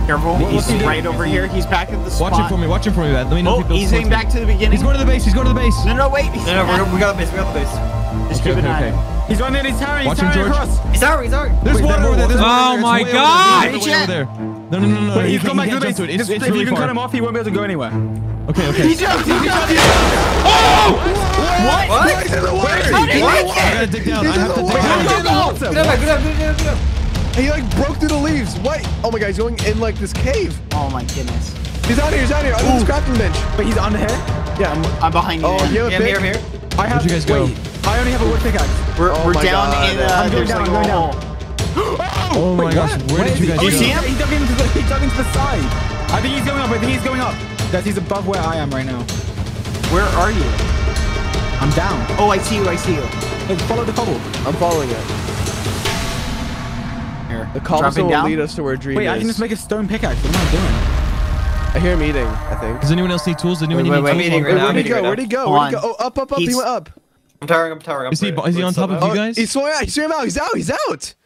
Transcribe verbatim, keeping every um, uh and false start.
Careful. What- He's what's he right doing? over here. He's back at the spot. Watch him for me. Watch him for me, man. Let me know Oh, if he builds he's heading towards back me. to the beginning. He's going to the base. He's going to the base. No, no, wait. He's No, no, we're, we got the base. We got the base. Just Okay, keep an okay, eye. okay. He's running. He's towering. He's Watch him, towering George. across. He's out. He's out. There's Wait, water there over there. There's more water Oh over there. my It's way God! Over there. It's way over there. No, no, no, no. Wait, He he's can't- gone back he to the can't base. jump to it. It's, Just- it's if really you can far. cut him off, he won't be able to go anywhere. Okay, okay. He jumped. He jumped. What? What? He's in the water. How did he I make it? gotta dig down. I have to dig Wait, how down. did he go? Get up, get up, get up, get up, get up. He like broke through the leaves. What? Oh my god, he's going in like this cave. Oh my goodness. He's out here. He's out here. Under this crafting bench. But he's on the head. Yeah. I'm, I'm behind you. oh, man. you have a Yeah, pick? here, here. I have. Where'd you guys go? Wait, I only have a wood pickaxe. We're, Oh we're my down God. in. Uh, I'm going there's down, like I'm a going down. hole. Oh my Wait, gosh. what? Where did is you he? guys Oh, go? see him? He dug into the. He dug into the side. I think he's going up. I think he's going up. That he's above where I am right now. Where are you? I'm down. Oh, I see you. I see you. Hey, follow the cobble. I'm following it. Here. The cobblestone will down. lead us to where Dream Wait, is. I can just make a stone pickaxe. What am I doing? I hear him eating, I think. Does anyone else need tools? Does anyone Wait, need wait, I'm tools? eating right Wait, now. where'd I'm he eating go? right Where'd he now. go? Hold Where'd he on. go? Oh, up, up, up. He He's- went up. I'm towering. I'm towering. I'm Is he, towering. is he on top of Oh, you guys? he's swinging out. He's swimming out. He's out. He's out.